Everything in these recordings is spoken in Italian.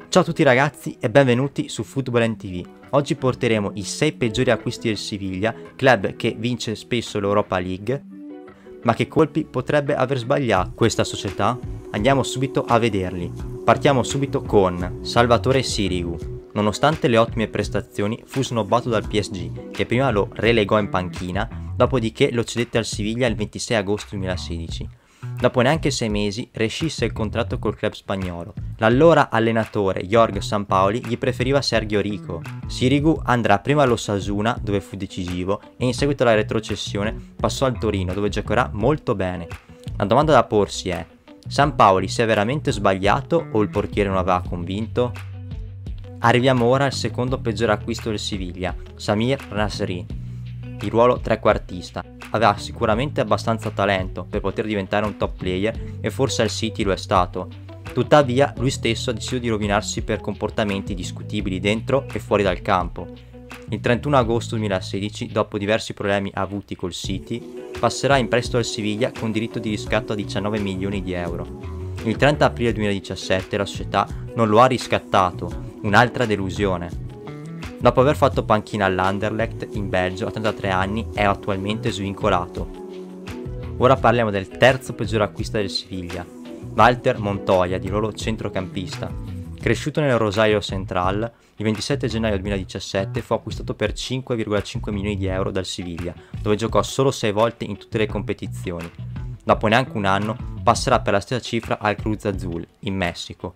Ciao a tutti ragazzi e benvenuti su Football NTV. Oggi porteremo i 6 peggiori acquisti del Siviglia, club che vince spesso l'Europa League, ma che colpi potrebbe aver sbagliato questa società? Andiamo subito a vederli. Partiamo subito con Salvatore Sirigu. Nonostante le ottime prestazioni fu snobbato dal PSG, che prima lo relegò in panchina, dopodiché lo cedette al Siviglia il 26 agosto 2016. Dopo neanche 6 mesi rescisse il contratto col club spagnolo. L'allora allenatore Jorge Sampaoli gli preferiva Sergio Rico. Sirigu andrà prima all'Osasuna, dove fu decisivo, e in seguito alla retrocessione passò al Torino, dove giocherà molto bene. La domanda da porsi è: Sampaoli si è veramente sbagliato o il portiere non aveva convinto? Arriviamo ora al secondo peggior acquisto del Siviglia, Samir Nasri, di ruolo trequartista. Aveva sicuramente abbastanza talento per poter diventare un top player e forse al City lo è stato. Tuttavia lui stesso ha deciso di rovinarsi per comportamenti discutibili dentro e fuori dal campo. Il 31 agosto 2016, dopo diversi problemi avuti col City, passerà in prestito al Siviglia con diritto di riscatto a 19 milioni di euro. Il 30 aprile 2017 la società non lo ha riscattato, un'altra delusione. Dopo aver fatto panchina all'Anderlecht in Belgio a 33 anni è attualmente svincolato. Ora parliamo del terzo peggior acquisto del Siviglia, Walter Montoya, di ruolo centrocampista. Cresciuto nel Rosario Central, il 27 gennaio 2017 fu acquistato per 5,5 milioni di euro dal Siviglia, dove giocò solo 6 volte in tutte le competizioni. Dopo neanche un anno passerà per la stessa cifra al Cruz Azul, in Messico.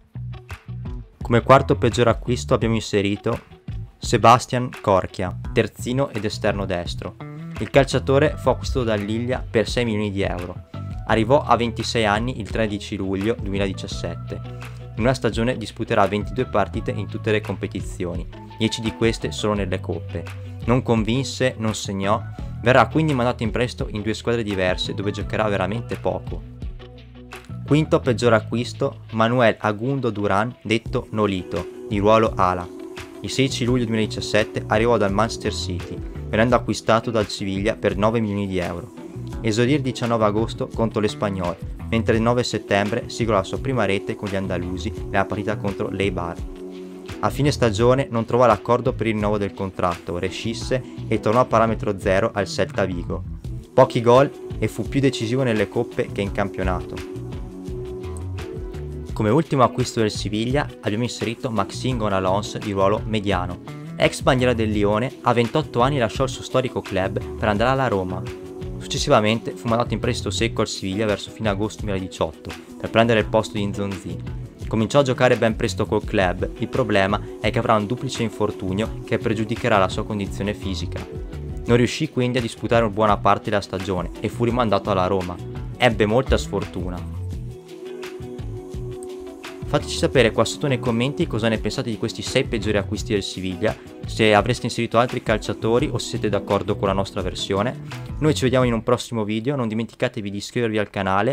Come quarto peggior acquisto abbiamo inserito Sebastian Corchia, terzino ed esterno destro. Il calciatore fu acquistato dall'Iglia per 6 milioni di euro. Arrivò a 26 anni il 13 luglio 2017. In una stagione disputerà 22 partite in tutte le competizioni, 10 di queste solo nelle coppe. Non convinse, non segnò, verrà quindi mandato in prestito in 2 squadre diverse dove giocherà veramente poco. Quinto peggior acquisto, Manuel Agundo Duran, detto Nolito, di ruolo ala. Il 16 luglio 2017 arrivò dal Manchester City, venendo acquistato dal Siviglia per 9 milioni di euro. Esordì il 19 agosto contro l'Espanyol, mentre il 9 settembre siglò la sua prima rete con gli andalusi nella partita contro l'Eibar. A fine stagione non trovò l'accordo per il rinnovo del contratto, rescisse e tornò a parametro zero al Celta Vigo. Pochi gol e fu più decisivo nelle coppe che in campionato. Come ultimo acquisto del Siviglia abbiamo inserito Maxime Gonalons, di ruolo mediano. Ex bandiera del Lione, a 28 anni lasciò il suo storico club per andare alla Roma. Successivamente fu mandato in prestito secco al Siviglia verso fine agosto 2018 per prendere il posto di Nzonzi. Cominciò a giocare ben presto col club, il problema è che avrà un duplice infortunio che pregiudicherà la sua condizione fisica. Non riuscì quindi a disputare buona parte della stagione e fu rimandato alla Roma. Ebbe molta sfortuna. Fateci sapere qua sotto nei commenti cosa ne pensate di questi 6 peggiori acquisti del Siviglia, se avreste inserito altri calciatori o se siete d'accordo con la nostra versione. Noi ci vediamo in un prossimo video, non dimenticatevi di iscrivervi al canale